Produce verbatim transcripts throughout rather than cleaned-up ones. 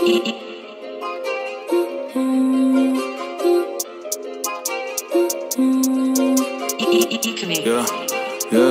Yeah, yeah.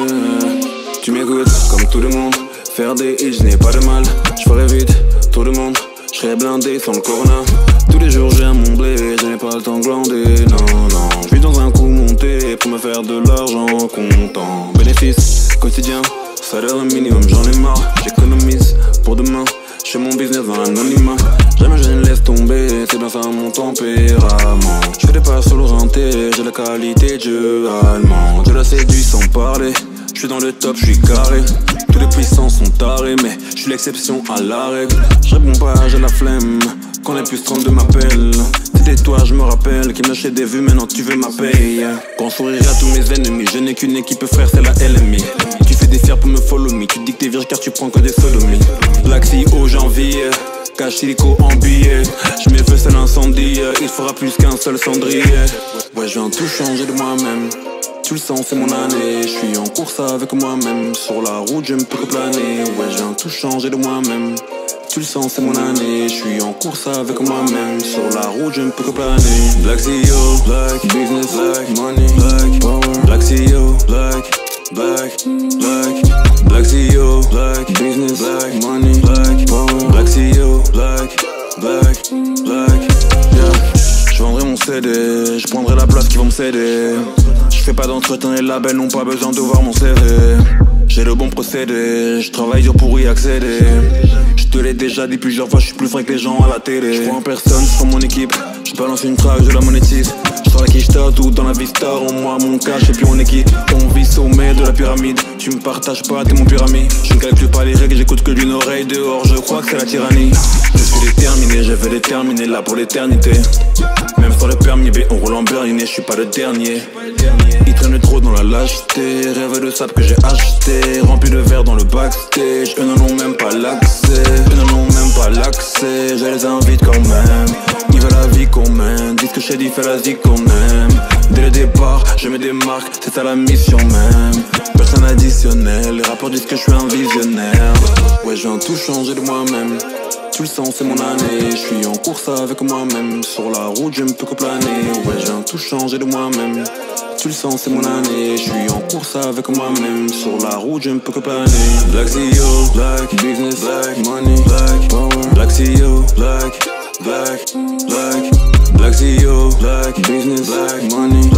Tu m'écoutes comme tout le monde. Faire des hits, je n'ai pas de mal. Je ferai vite, tout le monde. Je serai blindé sans le corona. Tous les jours j'aime mon blé, je n'ai pas le temps de glander. Non, non, je vis dans un coup monté pour me faire de l'argent comptant. Bénéfice quotidien, salaire minimum, j'en ai marre. J'économise pour demain, je fais mon business dans l'anonymat. Jamais je ne laisse tomber, c'est bien ça mon tempérament. Je fais des pas sur le rinté, j'ai la qualité de jeu allemand. Je la séduis sans parler, je suis dans le top, je suis carré. Tous les puissants sont tarés, mais je suis l'exception à la règle. Je réponds pas, j'ai la flemme, quand les plus trente-deux m'appellent. C'était toi, je me rappelle, qui m'achète des vues, maintenant tu veux ma paye. Grand sourire à tous mes ennemis, je n'ai qu'une équipe frère, c'est la L M I. Tu fais des fiers pour me follow me, tu dis que t'es vierge car tu prends que des sodomies. Black C O janvier, cash silico en billet. Je mets feu, c'est l'incendie, il fera plus qu'un seul cendrier. Ouais, je viens tout changer de moi-même. Tu le sens, c'est mon année. Je suis en course avec moi-même. Sur la route, je ne peux que planer. Ouais, je viens tout changer de moi-même. Tu le sens, c'est mon année. Je suis en course avec moi-même. Sur la route, je ne peux que planer. Black C E O, black business, black money, black power. Black C E O, black, black, black. Black C E O, black business, black money, black power. Black C E O, black, black, black. Yeah. Je vendrai mon C D, je prendrai la place qui vont me céder. Je fais pas d'entretien, les labels n'ont pas besoin de voir mon C V. J'ai le bon procédé, je travaille dur pour y accéder. Je te l'ai déjà dit plusieurs fois, je suis plus frais que les gens à la télé. Je crois en personne, je prends mon équipe. Je balance une track, je la monétise. Je sors la quicheta, tout dans la vista. En moi, mon cash et puis on est quitte. On vit sommet de la pyramide. Tu me partages pas, t'es mon pyramide. Je ne calcule pas les règles, j'écoute que d'une oreille dehors. Je crois que c'est la tyrannie. Je suis déterminé, je vais déterminer là pour l'éternité. Même sans le permis B, on roule en berliné, je suis pas le dernier. Ils traînent trop dans la lâcheté, rêve de sable que j'ai acheté. Rempli de verre dans le backstage, eux n'en ont même pas l'accès. Eux n'en ont même pas l'accès, je les invite quand même. Ils veulent la vie qu'on mène, disent que chez dit fait la zik qu'on aime. Dès le départ, je me démarque, c'est ça la mission même. Personne additionnel, les rapports disent que je suis un visionnaire. Ouais, je viens tout changer de moi-même. Tu le sens, c'est mon année. Je suis en course avec moi-même. Sur la route, je ne peux que planer. Ouais, je viens tout changer de moi-même. Tu le sens, c'est mon année. Je suis en course avec moi-même. Sur la route, je ne peux que planer. Black C E O, black business, black money, black power. Black C E O, black, black, black. Black C E O, black business, black money,